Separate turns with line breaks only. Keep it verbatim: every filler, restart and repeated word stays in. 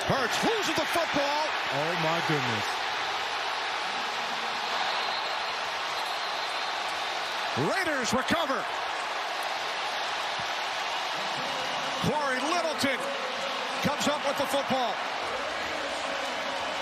Hurts loses the football.
Oh, my goodness.
Raiders recover. Corey Littleton comes up with the football.